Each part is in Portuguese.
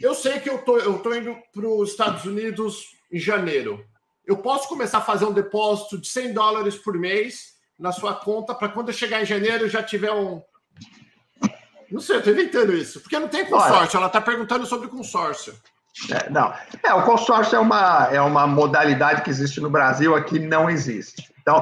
Eu sei que eu tô indo para os Estados Unidos em janeiro. Eu posso começar a fazer um depósito de $100 por mês na sua conta para quando eu chegar em janeiro eu já tiver um... Não sei, eu estou inventando isso. Porque não tem consórcio. Ela está perguntando sobre consórcio. O consórcio é uma modalidade que existe no Brasil, aqui não existe. Então,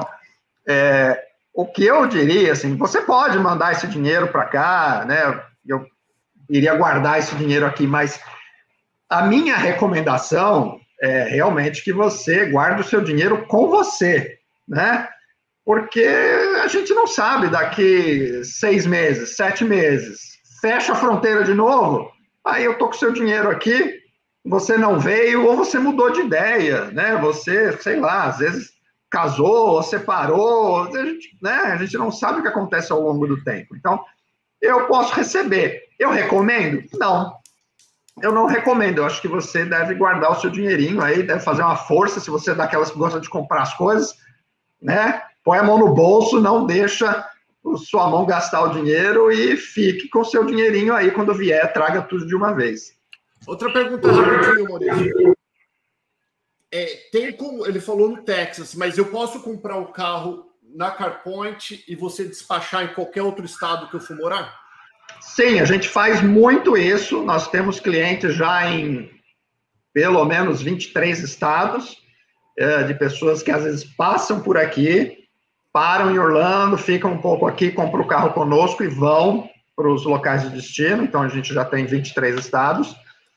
o que eu diria, assim, você pode mandar esse dinheiro para cá, né? Eu iria guardar esse dinheiro aqui, mas a minha recomendação é realmente que você guarde o seu dinheiro com você, né? Porque a gente não sabe daqui 6 meses, 7 meses, fecha a fronteira de novo, aí eu tô com o seu dinheiro aqui, você não veio ou você mudou de ideia, né? Você, sei lá, às vezes casou ou separou, a gente não sabe o que acontece ao longo do tempo. Então, eu posso receber. Eu recomendo? Não. Eu não recomendo. Eu acho que você deve guardar o seu dinheirinho aí, deve fazer uma força, se você é daquelas que gosta de comprar as coisas, né? Põe a mão no bolso, não deixa sua mão gastar o dinheiro e fique com o seu dinheirinho aí, quando vier, traga tudo de uma vez. Outra pergunta rapidinho, Maurício. Tem como, ele falou no Texas, mas eu posso comprar o carro na CarPoint e você despachar em qualquer outro estado que eu for morar? Sim, a gente faz muito isso. Nós temos clientes já em pelo menos 23 estados, de pessoas que às vezes passam por aqui, param em Orlando, ficam um pouco aqui, compram o carro conosco e vão para os locais de destino. Então, a gente já tem 23 estados.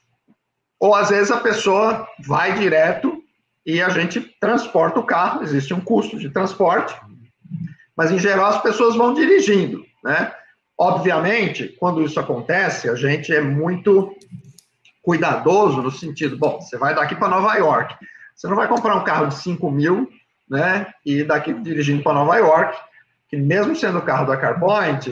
Ou, às vezes, a pessoa vai direto e a gente transporta o carro. Existe um custo de transporte, mas, em geral, as pessoas vão dirigindo, né? Obviamente, quando isso acontece, a gente é muito cuidadoso no sentido, bom, você vai daqui para Nova York, você não vai comprar um carro de 5 mil, né, e daqui dirigindo para Nova York, que mesmo sendo o carro da CarPoint,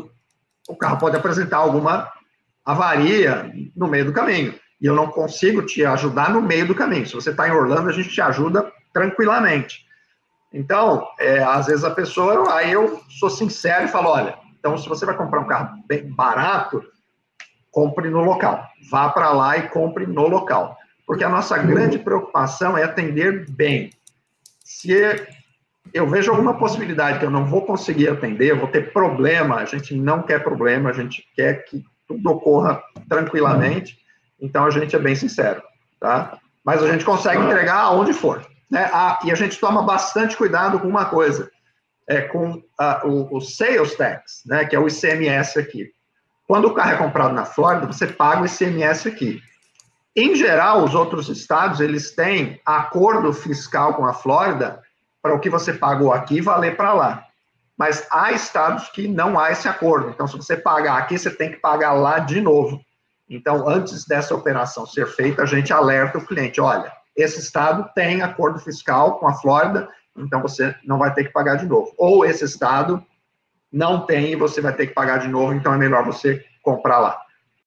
o carro pode apresentar alguma avaria no meio do caminho, e eu não consigo te ajudar no meio do caminho. Se você está em Orlando, a gente te ajuda tranquilamente. Então, às vezes a pessoa, aí eu sou sincero e falo, olha, então se você vai comprar um carro bem barato, compre no local. Vá para lá e compre no local. Porque a nossa grande preocupação é atender bem. Se eu vejo alguma possibilidade que eu não vou conseguir atender, eu vou ter problema, a gente não quer problema, a gente quer que tudo ocorra tranquilamente, então a gente é bem sincero, tá? Mas a gente consegue entregar aonde for, né? E a gente toma bastante cuidado com uma coisa, com o sales tax, né, que é o ICMS aqui. Quando o carro é comprado na Flórida, você paga o ICMS aqui. Em geral, os outros estados, eles têm acordo fiscal com a Flórida para o que você pagou aqui valer para lá. Mas há estados que não há esse acordo. Então, se você pagar aqui, você tem que pagar lá de novo. Então, antes dessa operação ser feita, a gente alerta o cliente, olha, esse estado tem acordo fiscal com a Flórida, então você não vai ter que pagar de novo. Ou esse estado não tem e você vai ter que pagar de novo, então é melhor você comprar lá.